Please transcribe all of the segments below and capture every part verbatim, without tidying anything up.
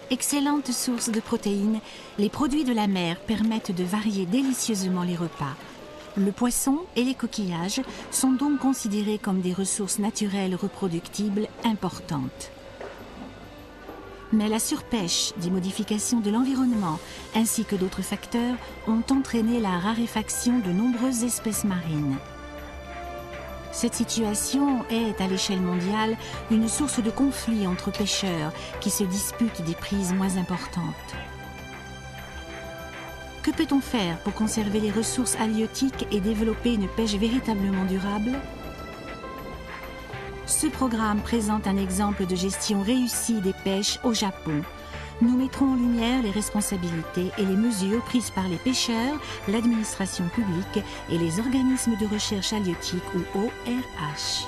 Excellente source de protéines, les produits de la mer permettent de varier délicieusement les repas. Le poisson et les coquillages sont donc considérés comme des ressources naturelles reproductibles importantes. Mais la surpêche, des modifications de l'environnement ainsi que d'autres facteurs ont entraîné la raréfaction de nombreuses espèces marines. Cette situation est, à l'échelle mondiale, une source de conflits entre pêcheurs qui se disputent des prises moins importantes. Que peut-on faire pour conserver les ressources halieutiques et développer une pêche véritablement durable? Ce programme présente un exemple de gestion réussie des pêches au Japon. Nous mettrons en lumière les responsabilités et les mesures prises par les pêcheurs, l'administration publique et les organismes de recherche halieutique ou O R H.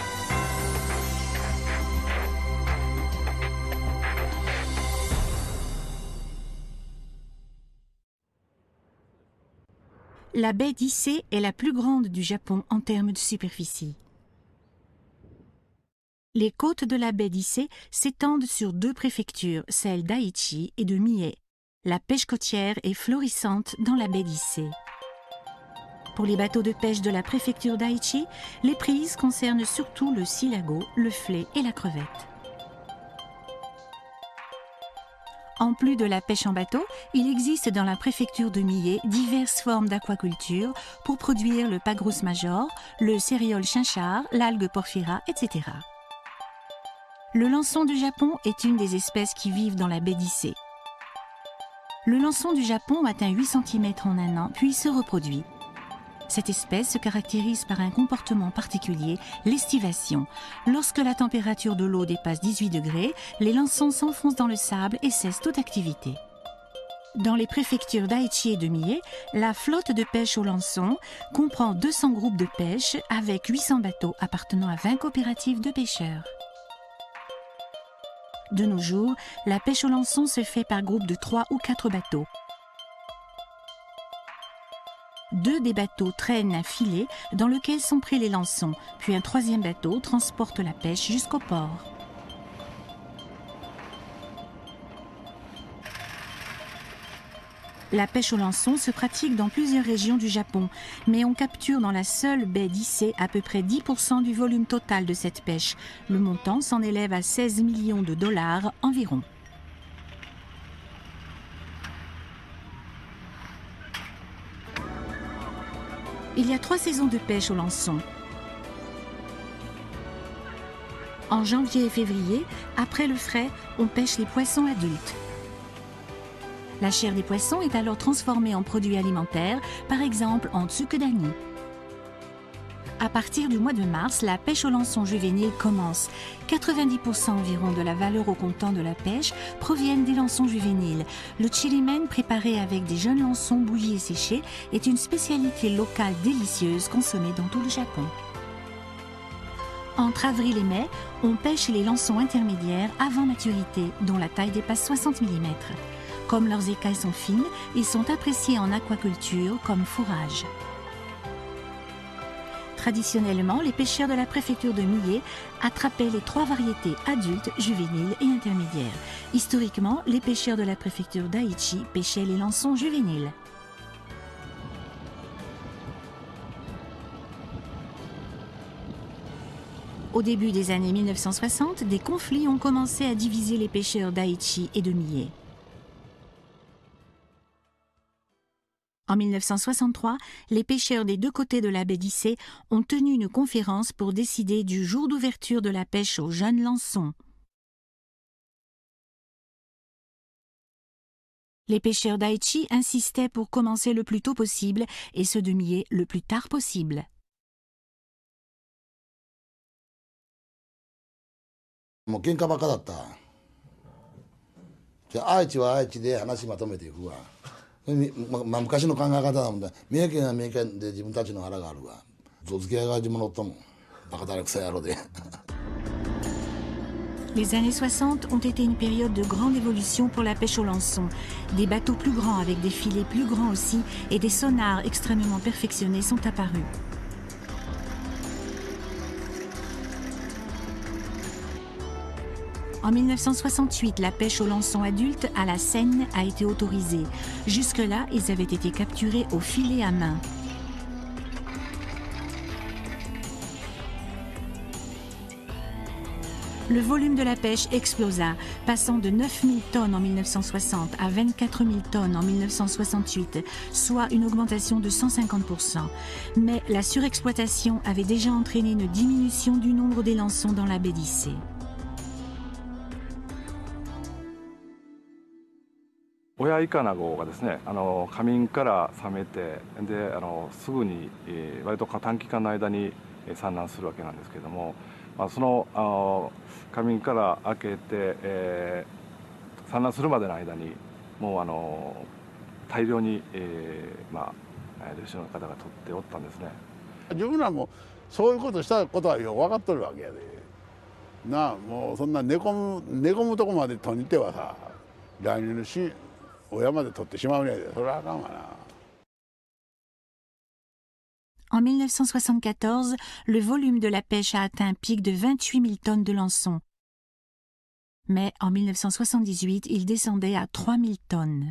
La baie d'Issei est la plus grande du Japon en termes de superficie. Les côtes de la baie d'Issei s'étendent sur deux préfectures, celles d'Aichi et de Mie. La pêche côtière est florissante dans la baie d'Issei. Pour les bateaux de pêche de la préfecture d'Aichi, les prises concernent surtout le silago, le flé et la crevette. En plus de la pêche en bateau, il existe dans la préfecture de Mie diverses formes d'aquaculture pour produire le Pagrus major, le céréole chinchard, l'algue porphyra, et cetera. Le lançon du Japon est une des espèces qui vivent dans la baie d'Issei. Le lançon du Japon atteint huit centimètres en un an, puis se reproduit. Cette espèce se caractérise par un comportement particulier, l'estivation. Lorsque la température de l'eau dépasse dix-huit degrés, les lançons s'enfoncent dans le sable et cessent toute activité. Dans les préfectures d'Aichi et de Mie, la flotte de pêche au lançon comprend deux cents groupes de pêche avec huit cents bateaux appartenant à vingt coopératives de pêcheurs. De nos jours, la pêche au lançon se fait par groupe de trois ou quatre bateaux. Deux des bateaux traînent un filet dans lequel sont pris les lançons, puis un troisième bateau transporte la pêche jusqu'au port. La pêche au lançon se pratique dans plusieurs régions du Japon, mais on capture dans la seule baie d'Issei à peu près dix pour cent du volume total de cette pêche. Le montant s'en élève à seize millions de dollars environ. Il y a trois saisons de pêche au lançon. En janvier et février, après le frai, on pêche les poissons adultes. La chair des poissons est alors transformée en produits alimentaires, par exemple en tsukudani. À partir du mois de mars, la pêche au lançon juvénile commence. quatre-vingt-dix pour cent environ de la valeur au comptant de la pêche proviennent des lançons juvéniles. Le chirimen, préparé avec des jeunes lançons bouillis et séchés, est une spécialité locale délicieuse consommée dans tout le Japon. Entre avril et mai, on pêche les lançons intermédiaires avant maturité, dont la taille dépasse soixante millimètres. Comme leurs écailles sont fines, ils sont appréciés en aquaculture comme fourrage. Traditionnellement, les pêcheurs de la préfecture de Mie attrapaient les trois variétés adultes, juvéniles et intermédiaires. Historiquement, les pêcheurs de la préfecture d'Aichi pêchaient les lançons juvéniles. Au début des années mille neuf cent soixante, des conflits ont commencé à diviser les pêcheurs d'Aichi et de Mie. En mille neuf cent soixante-trois, les pêcheurs des deux côtés de la baie d'Issei ont tenu une conférence pour décider du jour d'ouverture de la pêche aux jeunes lançons. Les pêcheurs d'Aichi insistaient pour commencer le plus tôt possible et ceux de Mie le plus tard possible. Les années soixante ont été une période de grande évolution pour la pêche au lançon. Des bateaux plus grands avec des filets plus grands aussi et des sonars extrêmement perfectionnés sont apparus. En mille neuf cent soixante-huit, la pêche aux lançons adultes à la Seine a été autorisée. Jusque-là, ils avaient été capturés au filet à main. Le volume de la pêche explosa, passant de neuf mille tonnes en mille neuf cent soixante à vingt-quatre mille tonnes en mille neuf cent soixante-huit, soit une augmentation de cent cinquante pour cent. Mais la surexploitation avait déjà entraîné une diminution du nombre des lançons dans la baie d'Issé. 親イカナゴがですね、あの夏眠から覚めて、であのすぐに、えー、割と短期間の間に産卵するわけなんですけども、まあ、そのあの夏眠から明けて、えー、産卵するまでの間にもうあの大量に、えー、まあ漁師の方が取っておったんですね。 自分らもそういうことしたことはよく分かっとるわけやで。なあ、もうそんな寝込む寝込むとこまで取りにてはさ、来年のし親まで取ってしまうねやで、それはあかんわな。 En mille neuf cent soixante-quatorze, le volume de la pêche a atteint un pic de vingt-huit mille tonnes de lançons. Mais en mille neuf cent soixante-dix-huit, il descendait à trois mille tonnes.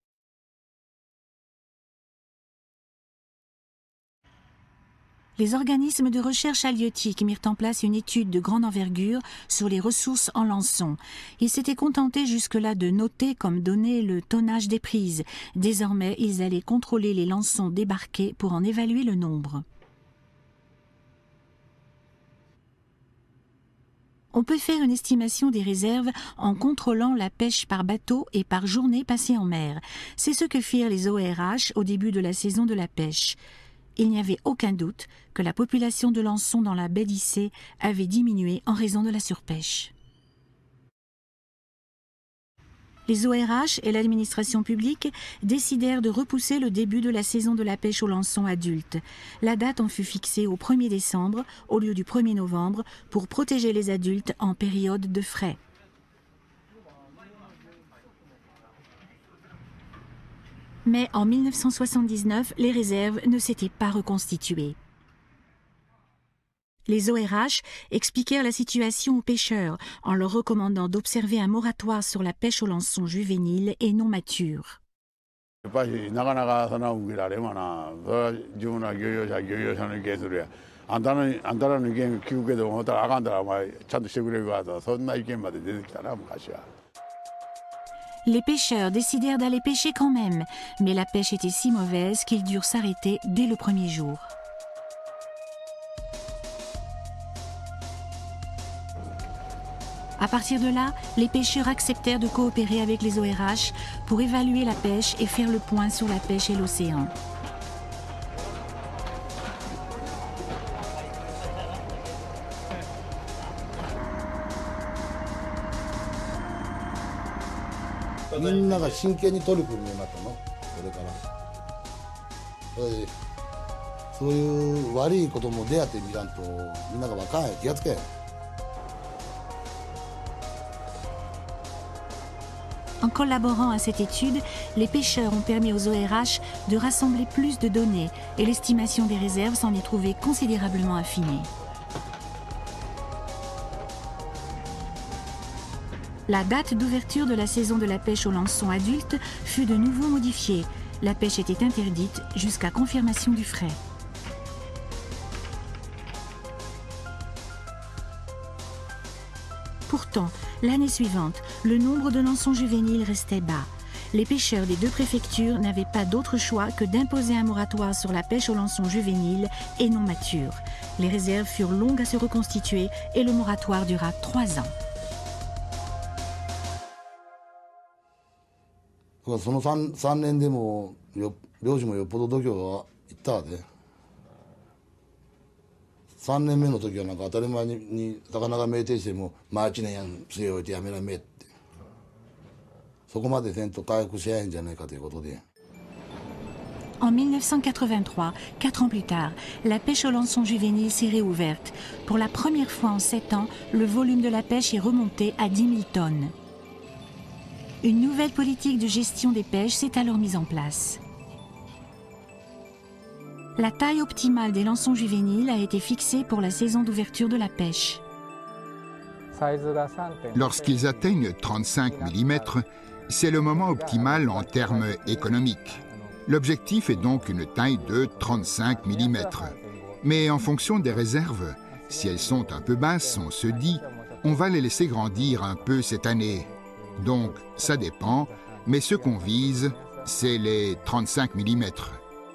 Les organismes de recherche halieutique mirent en place une étude de grande envergure sur les ressources en lançons. Ils s'étaient contentés jusque-là de noter comme données le tonnage des prises. Désormais, ils allaient contrôler les lançons débarqués pour en évaluer le nombre. On peut faire une estimation des réserves en contrôlant la pêche par bateau et par journée passée en mer. C'est ce que firent les O R H au début de la saison de la pêche. Il n'y avait aucun doute que la population de lançons dans la baie d'Issé avait diminué en raison de la surpêche. Les O R H et l'administration publique décidèrent de repousser le début de la saison de la pêche aux lançons adultes. La date en fut fixée au premier décembre au lieu du premier novembre pour protéger les adultes en période de frai. Mais en mille neuf cent soixante-dix-neuf, les réserves ne s'étaient pas reconstituées. Les O R H expliquèrent la situation aux pêcheurs en leur recommandant d'observer un moratoire sur la pêche aux lançons juvéniles et non matures. やっぱりなかなかそんな受けられんわな。それは自分ら漁業者漁業者の意見するや。あんたのあんたらの意見聞くけど思ったらあかんだらお前ちゃんとしてくれるわとそんな意見まで出てきたな昔は。 Les pêcheurs décidèrent d'aller pêcher quand même, mais la pêche était si mauvaise qu'ils durent s'arrêter dès le premier jour. À partir de là, les pêcheurs acceptèrent de coopérer avec les O R H pour évaluer la pêche et faire le point sur la pêche et l'océan. Tout le monde a sérieusement取り組むようになったの、これから。それで、そういう悪いことも出会ってみらんと、みんなが分かんない、気がつけん。 En collaborant à cette étude, les pêcheurs ont permis aux O R H de rassembler plus de données et l'estimation des réserves s'en est trouvée considérablement affinée. La date d'ouverture de la saison de la pêche aux lançons adultes fut de nouveau modifiée. La pêche était interdite jusqu'à confirmation du frai. Pourtant, l'année suivante, le nombre de lançons juvéniles restait bas. Les pêcheurs des deux préfectures n'avaient pas d'autre choix que d'imposer un moratoire sur la pêche aux lançons juvéniles et non matures. Les réserves furent longues à se reconstituer et le moratoire dura trois ans. その 3, 3年でもよ漁師もよっぽど度胸がいったわでさんねんめの時はなんか当たり前にに魚が酩酊してもまあいちねんやん据え置いてやめらめってそこまでせんと回復しやへんじゃないかということで。 En mille neuf cent quatre-vingt-trois, quatre ans plus tard, la pêche aux lançons juvéniles s'est réouverte. Pour la première fois en sept ans, le volume de la pêche est remonté à dix mille tonnes. Une nouvelle politique de gestion des pêches s'est alors mise en place. La taille optimale des lançons juvéniles a été fixée pour la saison d'ouverture de la pêche. Lorsqu'ils atteignent trente-cinq millimètres, c'est le moment optimal en termes économiques. L'objectif est donc une taille de trente-cinq millimètres. Mais en fonction des réserves, si elles sont un peu basses, on se dit on va les laisser grandir un peu cette année. Donc ça dépend, mais ce qu'on vise, c'est les trente-cinq millimètres.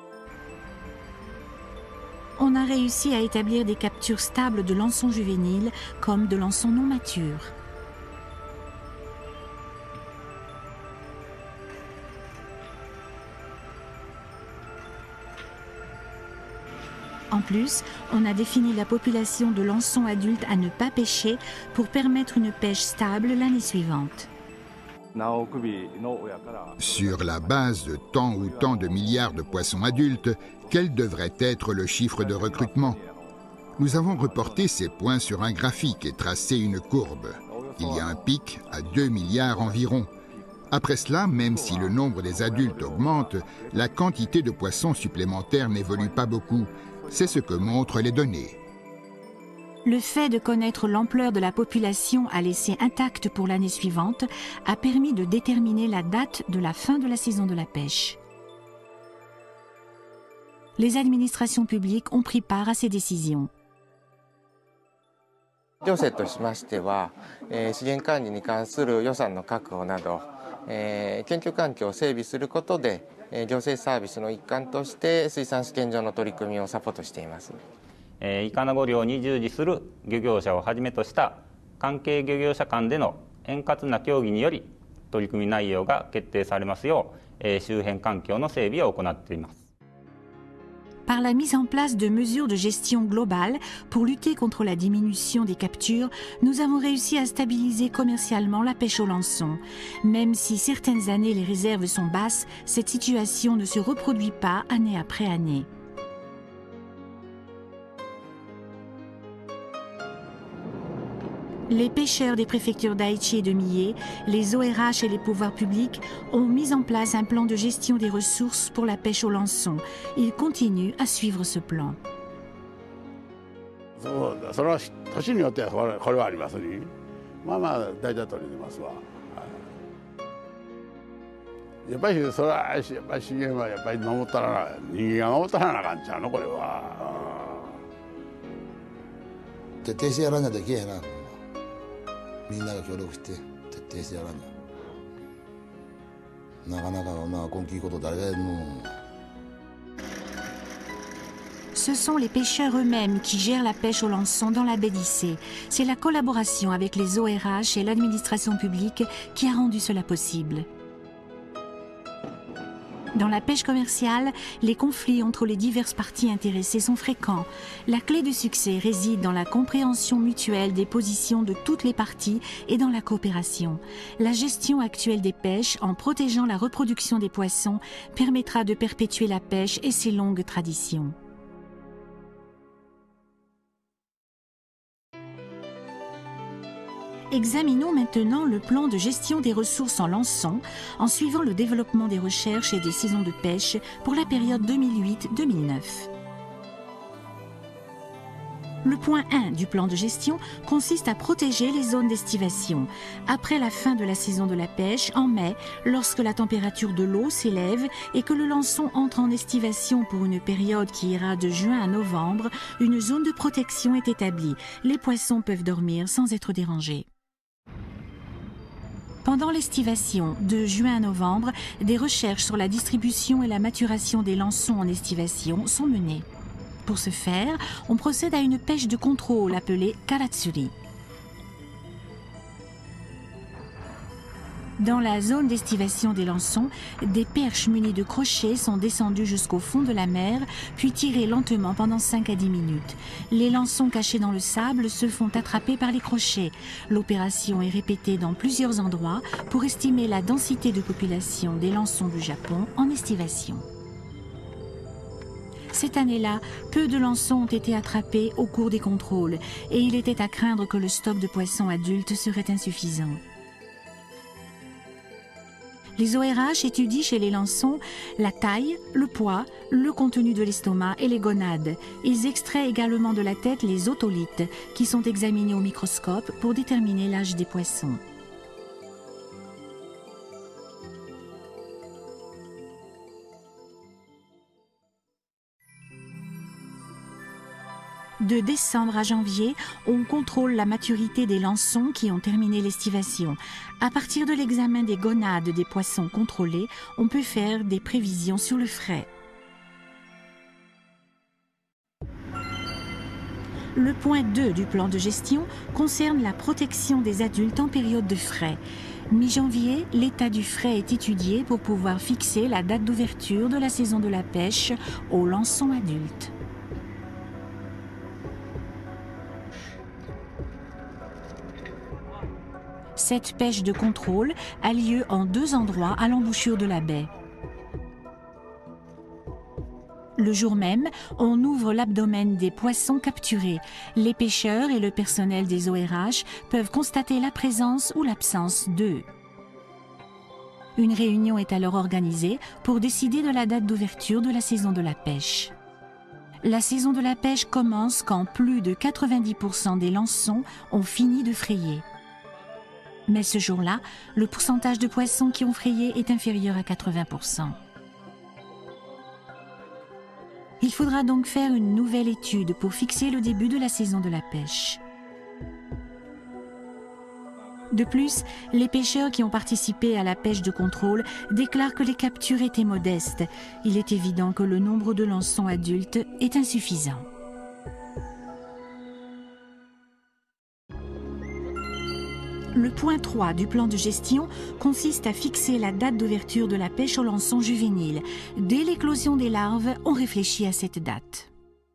On a réussi à établir des captures stables de lançons juvéniles comme de lançons non matures. En plus, on a défini la population de lançons adultes à ne pas pêcher pour permettre une pêche stable l'année suivante. Sur la base de tant ou tant de milliards de poissons adultes, quel devrait être le chiffre de recrutement? Nous avons reporté ces points sur un graphique et tracé une courbe. Il y a un pic à deux milliards environ. Après cela, même si le nombre des adultes augmente, la quantité de poissons supplémentaires n'évolue pas beaucoup. C'est ce que montrent les données. Le fait de connaître l'ampleur de la population à laisser intacte pour l'année suivante a permis de déterminer la date de la fin de la saison de la pêche. Les administrations publiques ont pris part à ces décisions. 行政としましては、えー、資源管理に関する予算の確保など、えー、研究環境を整備することで、えー、行政サービスの一環として水産試験場の取り組みをサポートしています。 えー、イカナゴ漁に従事する漁業者をはじめとした関係漁業者間での円滑な協議により取り組み内容が決定されますよう、えー、周辺環境の整備を行っています。 Par la mise en place de mesures de gestion globale pour lutter contre la diminution des captures, nous avons réussi à stabiliser commercialement la pêche au lançon. Même si certaines années les réserves sont basses, cette situation ne se reproduit pas année après année. Les pêcheurs des préfectures d'Aichi et de Mie, les O R H et les pouvoirs publics ont mis en place un plan de gestion des ressources pour la pêche au lançon. Ils continuent à suivre ce plan. そうだ、それは年によってはこれ、これはありますね。まあまあ大体取れてますわ。はい、やっぱりそれはやっぱり資源はやっぱり守ったら人間が守ったらなあかんちゃうのこれは。 徹底してやらなきゃいけないな。 みんなが協力して徹底してやらな。なかなかまあ根気いいこと誰がやるの。 Ce sont les pêcheurs eux-mêmes qui gèrent la pêche au lançon dans la baie d'Issé. C'est la collaboration avec les O R H et l'administration publique qui a rendu cela possible. Dans la pêche commerciale, les conflits entre les diverses parties intéressées sont fréquents. La clé du succès réside dans la compréhension mutuelle des positions de toutes les parties et dans la coopération. La gestion actuelle des pêches, en protégeant la reproduction des poissons, permettra de perpétuer la pêche et ses longues traditions. Examinons maintenant le plan de gestion des ressources en lançon en suivant le développement des recherches et des saisons de pêche pour la période deux mille huit deux mille neuf. Le point un du plan de gestion consiste à protéger les zones d'estivation. Après la fin de la saison de la pêche, en mai, lorsque la température de l'eau s'élève et que le lançon entre en estivation pour une période qui ira de juin à novembre, une zone de protection est établie. Les poissons peuvent dormir sans être dérangés. Pendant l'estivation, de juin à novembre, des recherches sur la distribution et la maturation des lançons en estivation sont menées. Pour ce faire, on procède à une pêche de contrôle appelée karatsuri. Dans la zone d'estivation des lançons, des perches munies de crochets sont descendues jusqu'au fond de la mer, puis tirées lentement pendant cinq à dix minutes. Les lançons cachés dans le sable se font attraper par les crochets. L'opération est répétée dans plusieurs endroits pour estimer la densité de population des lançons du Japon en estivation. Cette année-là, peu de lançons ont été attrapés au cours des contrôles et il était à craindre que le stock de poissons adultes serait insuffisant. Les O R H étudient chez les lançons la taille, le poids, le contenu de l'estomac et les gonades. Ils extraient également de la tête les otolithes qui sont examinés au microscope pour déterminer l'âge des poissons. De décembre à janvier, on contrôle la maturité des lançons qui ont terminé l'estivation. À partir de l'examen des gonades des poissons contrôlés, on peut faire des prévisions sur le frai. Le point deux du plan de gestion concerne la protection des adultes en période de frai. Mi-janvier, l'état du frai est étudié pour pouvoir fixer la date d'ouverture de la saison de la pêche aux lançons adultes. Cette pêche de contrôle a lieu en deux endroits à l'embouchure de la baie. Le jour même, on ouvre l'abdomen des poissons capturés. Les pêcheurs et le personnel des O R H peuvent constater la présence ou l'absence d'eux. Une réunion est alors organisée pour décider de la date d'ouverture de la saison de la pêche. La saison de la pêche commence quand plus de quatre-vingt-dix pour cent des lançons ont fini de frayer. Mais ce jour-là, le pourcentage de poissons qui ont frayé est inférieur à quatre-vingts pour cent. Il faudra donc faire une nouvelle étude pour fixer le début de la saison de la pêche. De plus, les pêcheurs qui ont participé à la pêche de contrôle déclarent que les captures étaient modestes. Il est évident que le nombre de lançons adultes est insuffisant. Le point trois du plan de gestion consiste à fixer la date d'ouverture de la pêche aux lançons juvéniles. Dès l'éclosion des larves, on réfléchit à cette date.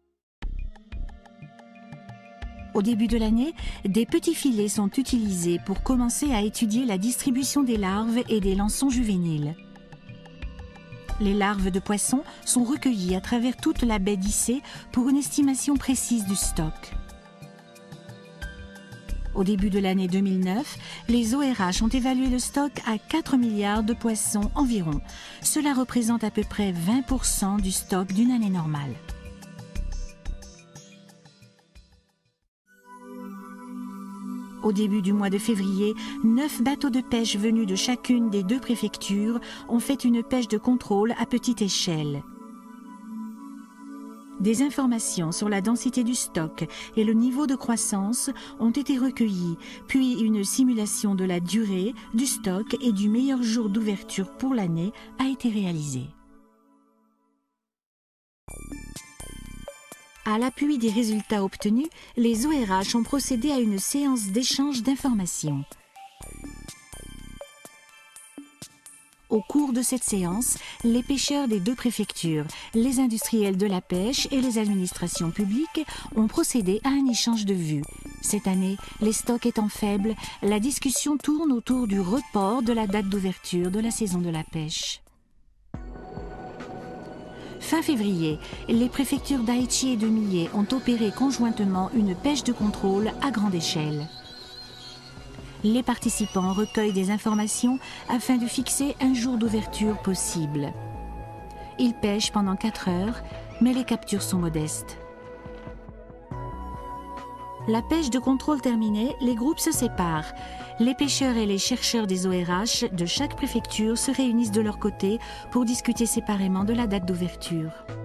Au début de l'année, des petits filets sont utilisés pour commencer à étudier la distribution des larves et des lançons juvéniles. Les larves de poissons sont recueillies à travers toute la baie d'Issé pour une estimation précise du stock. Au début de l'année deux mille neuf, les O R H ont évalué le stock à quatre milliards de poissons environ. Cela représente à peu près vingt pour cent du stock d'une année normale. Au début du mois de février, neuf bateaux de pêche venus de chacune des deux préfectures ont fait une pêche de contrôle à petite échelle. Des informations sur la densité du stock et le niveau de croissance ont été recueillies, puis une simulation de la durée, du stock et du meilleur jour d'ouverture pour l'année a été réalisée. À l'appui des résultats obtenus, les O R H ont procédé à une séance d'échange d'informations. Au cours de cette séance, les pêcheurs des deux préfectures, les industriels de la pêche et les administrations publiques ont procédé à un échange de vues. Cette année, les stocks étant faibles, la discussion tourne autour du report de la date d'ouverture de la saison de la pêche. Fin février, les préfectures d'Aichi et de Mie ont opéré conjointement une pêche de contrôle à grande échelle. Les participants recueillent des informations afin de fixer un jour d'ouverture possible. Ils pêchent pendant quatre heures, mais les captures sont modestes. La pêche de contrôle terminée, les groupes se séparent. Les pêcheurs et les chercheurs des O R H de chaque préfecture se réunissent de leur côté pour discuter séparément de la date d'ouverture.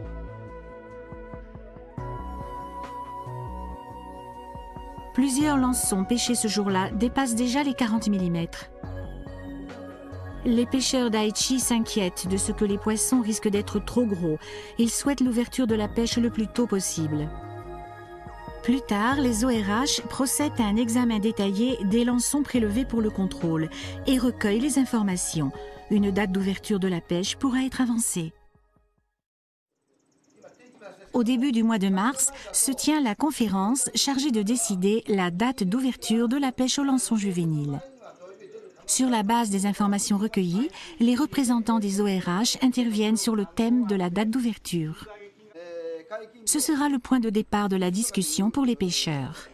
Plusieurs lançons pêchés ce jour-là dépassent déjà les quarante millimètres. Les pêcheurs d'Aichi s'inquiètent de ce que les poissons risquent d'être trop gros. Ils souhaitent l'ouverture de la pêche le plus tôt possible. Plus tard, les O R H procèdent à un examen détaillé des lançons prélevés pour le contrôle et recueillent les informations. Une date d'ouverture de la pêche pourra être avancée. Au début du mois de mars, se tient la conférence chargée de décider la date d'ouverture de la pêche aux lançons juvéniles. Sur la base des informations recueillies, les représentants des O R H interviennent sur le thème de la date d'ouverture. Ce sera le point de départ de la discussion pour les pêcheurs.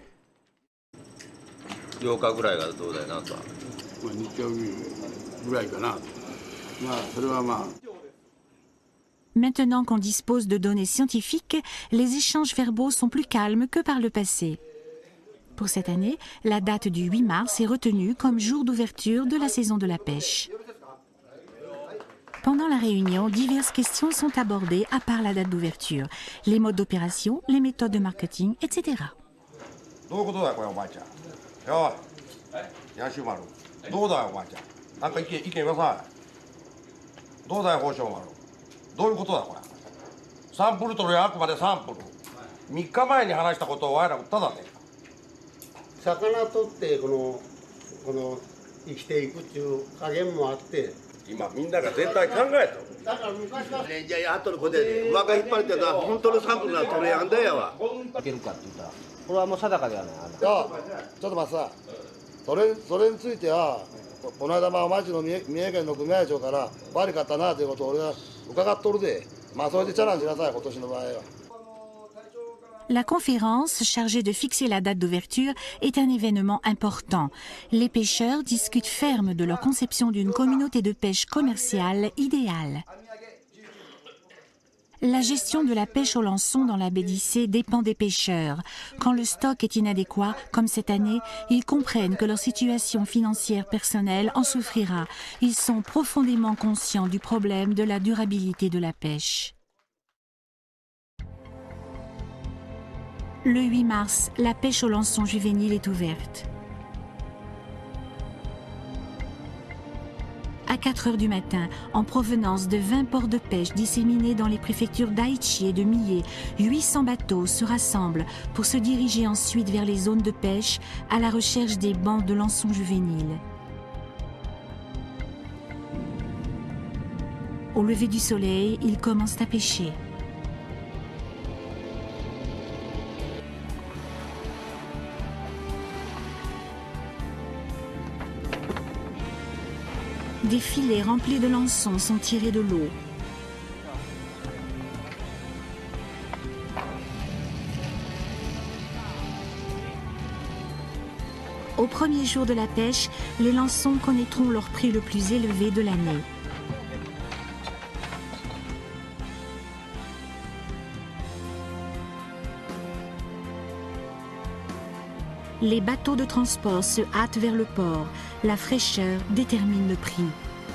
Maintenant qu'on dispose de données scientifiques, les échanges verbaux sont plus calmes que par le passé. Pour cette année, la date du huit mars est retenue comme jour d'ouverture de la saison de la pêche. Pendant la réunion, diverses questions sont abordées à part la date d'ouverture, les modes d'opération, les méthodes de marketing, et cetera. La conférence, chargée de fixer la date d'ouverture, est un événement important. Les pêcheurs discutent ferme de leur conception d'une communauté de pêche commerciale idéale. La gestion de la pêche au lançon dans la baie d'Issé dépend des pêcheurs. Quand le stock est inadéquat, comme cette année, ils comprennent que leur situation financière personnelle en souffrira. Ils sont profondément conscients du problème de la durabilité de la pêche. Le huit mars, la pêche au lançon juvénile est ouverte. À quatre heures du matin, en provenance de vingt ports de pêche disséminés dans les préfectures d'Aichi et de Mie, huit cents bateaux se rassemblent pour se diriger ensuite vers les zones de pêche à la recherche des bancs de lançons juvéniles. Au lever du soleil, ils commencent à pêcher. Des filets remplis de lançons sont tirés de l'eau. Au premier jour de la pêche, les lançons connaîtront leur prix le plus élevé de l'année. Les bateaux de transport se hâtent vers le port. La fraîcheur détermine le prix.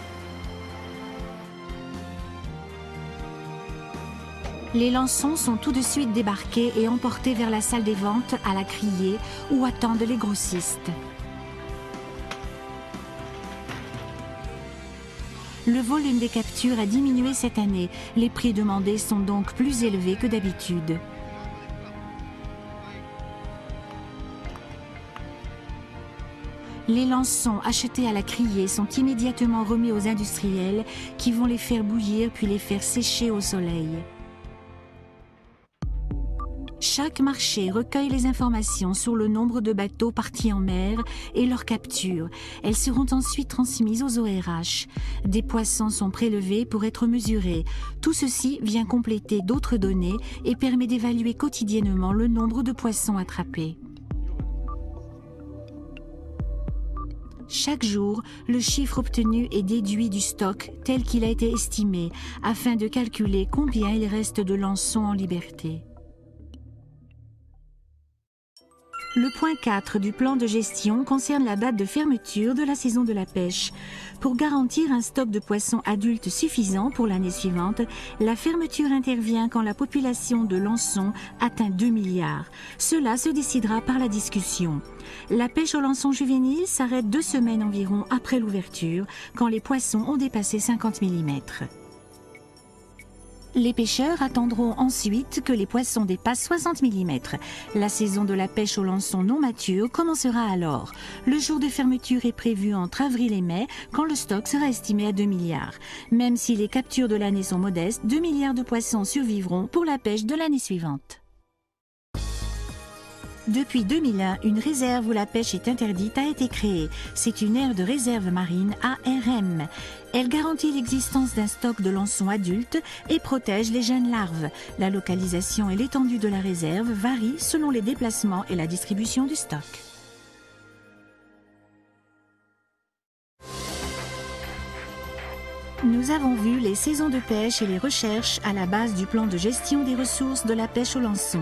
Les lançons sont tout de suite débarqués et emportés vers la salle des ventes à la criée où attendent les grossistes. Le volume des captures a diminué cette année. Les prix demandés sont donc plus élevés que d'habitude. Les lançons achetés à la criée sont immédiatement remis aux industriels qui vont les faire bouillir puis les faire sécher au soleil. Chaque marché recueille les informations sur le nombre de bateaux partis en mer et leur capture. Elles seront ensuite transmises aux O R H. Des poissons sont prélevés pour être mesurés. Tout ceci vient compléter d'autres données et permet d'évaluer quotidiennement le nombre de poissons attrapés. Chaque jour, le chiffre obtenu est déduit du stock tel qu'il a été estimé, afin de calculer combien il reste de lançons en liberté. Le point quatre du plan de gestion concerne la date de fermeture de la saison de la pêche. Pour garantir un stock de poissons adultes suffisant pour l'année suivante, la fermeture intervient quand la population de lançons atteint deux milliards. Cela se décidera par la discussion. La pêche au lançon juvénile s'arrête deux semaines environ après l'ouverture, quand les poissons ont dépassé cinquante millimètres. Les pêcheurs attendront ensuite que les poissons dépassent soixante millimètres. La saison de la pêche au lançon non mature commencera alors. Le jour de fermeture est prévu entre avril et mai, quand le stock sera estimé à deux milliards. Même si les captures de l'année sont modestes, deux milliards de poissons survivront pour la pêche de l'année suivante. Depuis deux mille un, une réserve où la pêche est interdite a été créée. C'est une aire de réserve marine A R M. Elle garantit l'existence d'un stock de lançons adultes et protège les jeunes larves. La localisation et l'étendue de la réserve varient selon les déplacements et la distribution du stock. Nous avons vu les saisons de pêche et les recherches à la base du plan de gestion des ressources de la pêche au lançon.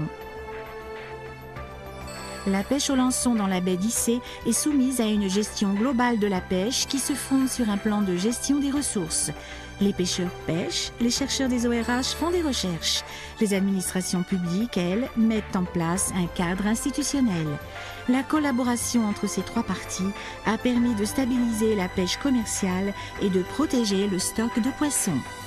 La pêche au lançon dans la baie d'Issé est soumise à une gestion globale de la pêche qui se fonde sur un plan de gestion des ressources. Les pêcheurs pêchent, les chercheurs des O R H font des recherches. Les administrations publiques, elles, mettent en place un cadre institutionnel. La collaboration entre ces trois parties a permis de stabiliser la pêche commerciale et de protéger le stock de poissons.